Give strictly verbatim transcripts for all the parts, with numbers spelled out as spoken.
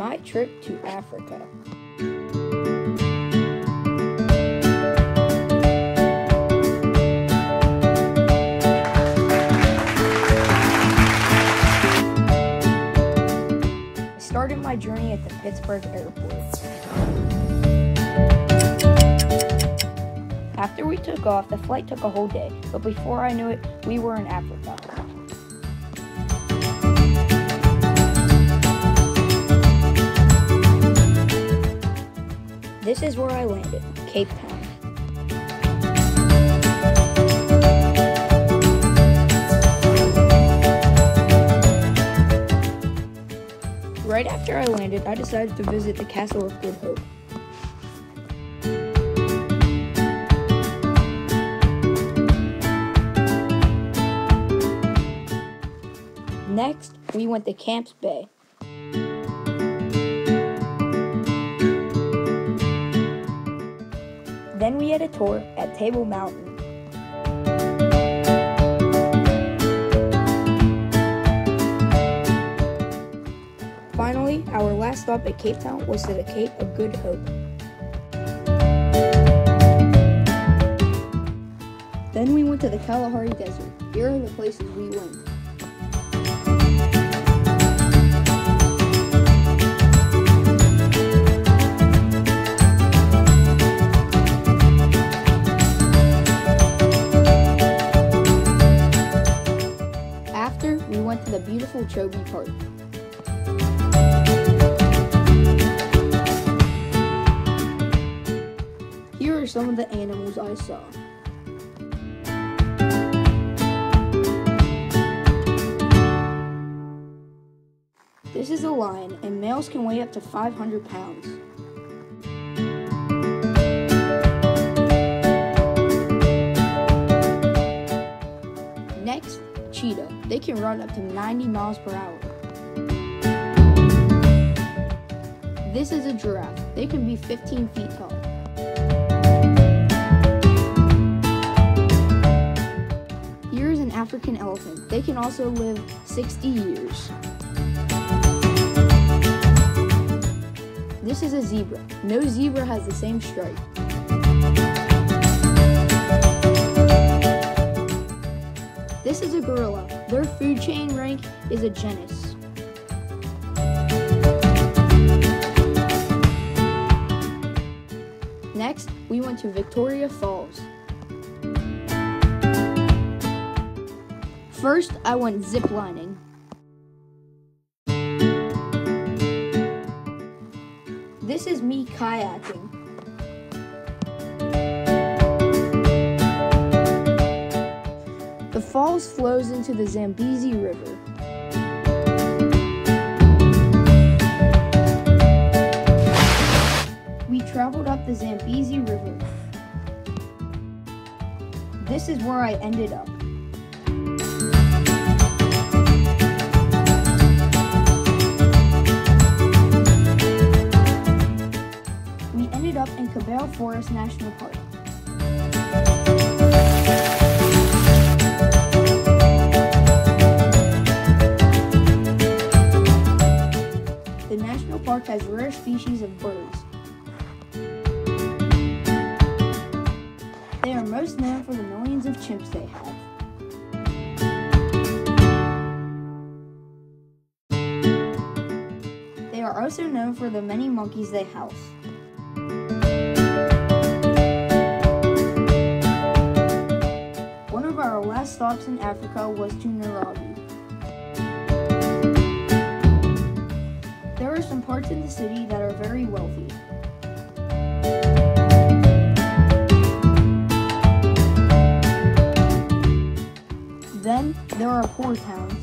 My trip to Africa. I started my journey at the Pittsburgh airport. After we took off, the flight took a whole day, but before I knew it, we were in Africa. This is where I landed, Cape Town. Right after I landed, I decided to visit the Castle of Good Hope. Next, we went to Camps Bay. Then we had a tour at Table Mountain. Finally, our last stop at Cape Town was to the Cape of Good Hope. Then we went to the Kalahari Desert. Here are the places we went. After, we went to the beautiful Chobe Park. Here are some of the animals I saw. This is a lion, and males can weigh up to five hundred pounds. Next, cheetah. They can run up to ninety miles per hour. This is a giraffe. They can be fifteen feet tall. Here is an African elephant. They can also live sixty years. This is a zebra. No zebra has the same stripe. This is a gorilla. Their food chain rank is a genus. Next, we went to Victoria Falls. First, I went ziplining. This is me kayaking. The falls flows into the Zambezi River. We traveled up the Zambezi River. This is where I ended up. We ended up in Cabell Forest National Park. The national park has rare species of birds. They are most known for the millions of chimps they have. They are also known for the many monkeys they house. One of our last stops in Africa was to Nairobi. There are some parts in the city that are very wealthy. Then, there are poor towns.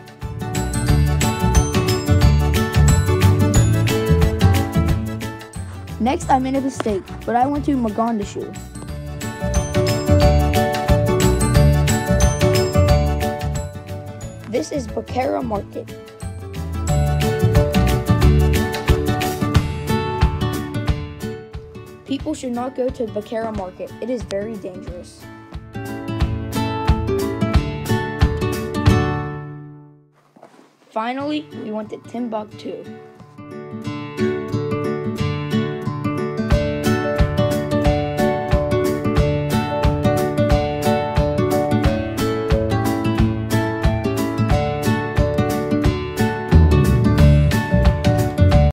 Next, I made a mistake, but I went to Mogadishu. This is Bakara Market. People should not go to Bakara Market. It is very dangerous. Finally, we went to Timbuktu.